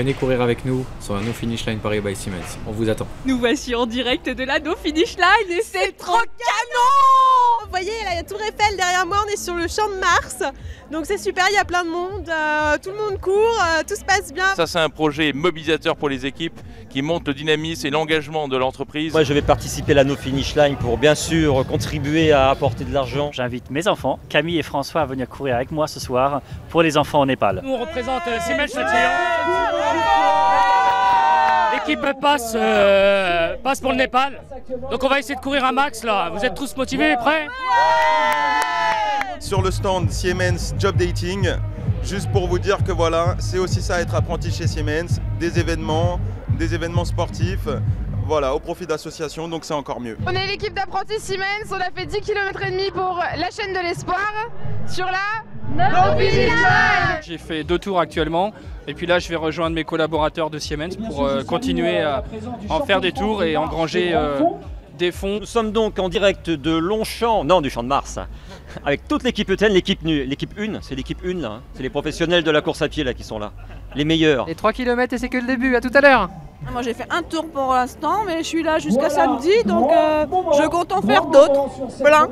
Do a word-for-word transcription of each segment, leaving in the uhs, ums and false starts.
Venez courir avec nous sur la No Finish Line Paris by Siemens. On vous attend. Nous voici en direct de la No Finish Line et c'est trop canon! Vous voyez, là, il y a Tour Eiffel derrière moi, on est sur le Champ de Mars. Donc c'est super, il y a plein de monde, euh, tout le monde court, euh, tout se passe bien. Ça, c'est un projet mobilisateur pour les équipes qui montre le dynamisme et l'engagement de l'entreprise. Moi, je vais participer à la No Finish Line pour bien sûr contribuer à apporter de l'argent. J'invite mes enfants, Camille et François, à venir courir avec moi ce soir pour les enfants au Népal. Nous, on représente euh, Siemens L'équipe passe, euh, passe pour le Népal. Donc on va essayer de courir un max là. Vous êtes tous motivés, prêts? Sur le stand Siemens Job Dating, juste pour vous dire que voilà, c'est aussi ça être apprenti chez Siemens, des événements, des événements sportifs, voilà, au profit d'associations, donc c'est encore mieux. On est l'équipe d'apprentis Siemens, on a fait dix kilomètres et demi pour la chaîne de l'espoir sur la No Finish Line. J'ai fait deux tours actuellement et puis là je vais rejoindre mes collaborateurs de Siemens pour euh, continuer à en faire des tours et engranger euh, des fonds. Nous sommes donc en direct de Longchamp, non du Champ de Mars, avec toute l'équipe E T N, l'équipe l'équipe un, c'est l'équipe un là, hein. C'est les professionnels de la course à pied là qui sont là, les meilleurs. Et trois kilomètres et c'est que le début, à tout à l'heure. Moi j'ai fait un tour pour l'instant, mais je suis là jusqu'à samedi, donc euh, je compte en faire d'autres. Voilà.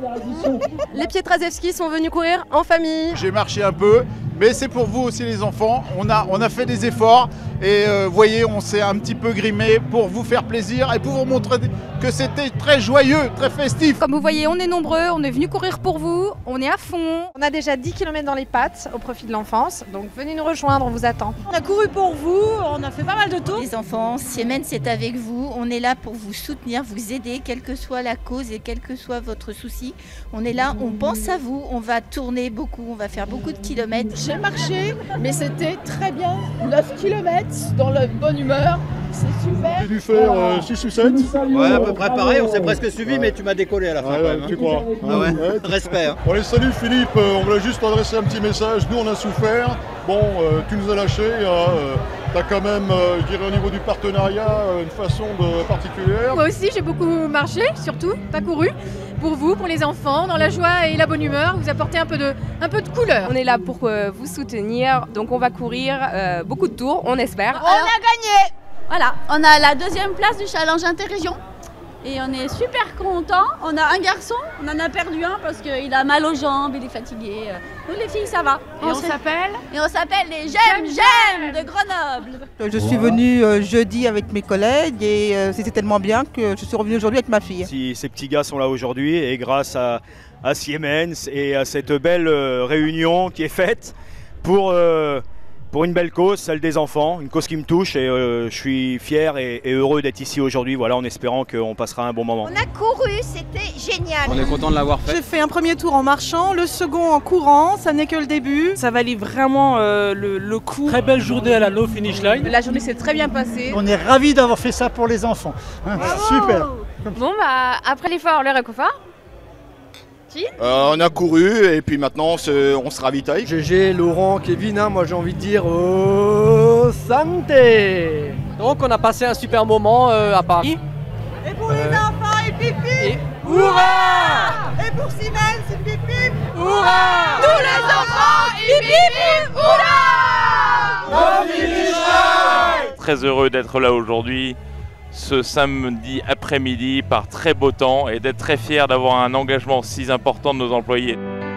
Les Pietraszewski sont venus courir en famille. J'ai marché un peu, mais c'est pour vous aussi les enfants. On a, on a fait des efforts et vous euh, voyez, on s'est un petit peu grimé pour vous faire plaisir et pour vous montrer que c'était très joyeux, très festif. Comme vous voyez, on est nombreux, on est venus courir pour vous, on est à fond. On a déjà dix kilomètres dans les pattes au profit de l'enfance, donc venez nous rejoindre, on vous attend. On a couru pour vous, on a fait pas mal de tours. Les enfants, Siemens est avec vous, on est là pour vous soutenir, vous aider, quelle que soit la cause et quel que soit votre souci. On est là, on pense à vous, on va tourner beaucoup, on va faire beaucoup de kilomètres. J'ai marché, mais c'était très bien, neuf kilomètres dans la bonne humeur, c'est super. J'ai dû faire euh, six ou sept. Ouais, à peu près pareil, on s'est presque suivi, mais tu m'as décollé à la fin. Ouais, quand ouais, même, tu hein. crois. Ah ouais, ouais. Respect. Hein. Bon, allez, salut Philippe, euh, on voulait juste t'adresser un petit message. Nous, on a souffert. Bon, euh, tu nous as lâchés. Euh, T'as quand même, euh, je dirais, au niveau du partenariat, euh, une façon de particulière. Moi aussi, j'ai beaucoup marché, surtout, pas couru. Pour vous, pour les enfants, dans la joie et la bonne humeur, vous apportez un peu de, un peu de couleur. On est là pour euh, vous soutenir, donc on va courir euh, beaucoup de tours, on espère. On a gagné. Voilà, on a la deuxième place du challenge interrégion. Et on est super contents. On a un garçon, on en a perdu un parce qu'il a mal aux jambes, il est fatigué. Nous les filles, ça va. Et on s'appelle Et on s'appelle les J'aime J'aime de Grenoble. Je suis venue euh, jeudi avec mes collègues et euh, c'était tellement bien que je suis revenue aujourd'hui avec ma fille. Si ces petits gars sont là aujourd'hui et grâce à, à Siemens et à cette belle euh, réunion qui est faite pour... Euh, Pour une belle cause, celle des enfants, une cause qui me touche et euh, je suis fier et, et heureux d'être ici aujourd'hui, voilà, en espérant qu'on passera un bon moment. On a couru, c'était génial. On est content de l'avoir fait. J'ai fait un premier tour en marchant, le second en courant, ça n'est que le début. Ça valait vraiment euh, le, le coup. Très belle journée à la No Finish Line. La journée s'est très bien passée. On est ravis d'avoir fait ça pour les enfants. Hein, super. Bon, bah, après l'effort, le réconfort. Euh, on a couru et puis maintenant on se, on se ravitaille. G G, Laurent, Kevin, hein, moi j'ai envie de dire oh, santé. Donc on a passé un super moment euh, à Paris. Et pour les enfants, et pipi Et hurrah! Et pour Siemens, c'est pipi Hurrah! Tous les enfants, hip hip hip, hurrah! Très heureux d'être là aujourd'hui, ce samedi après-midi, par très beau temps et d'être très fier d'avoir un engagement si important de nos employés.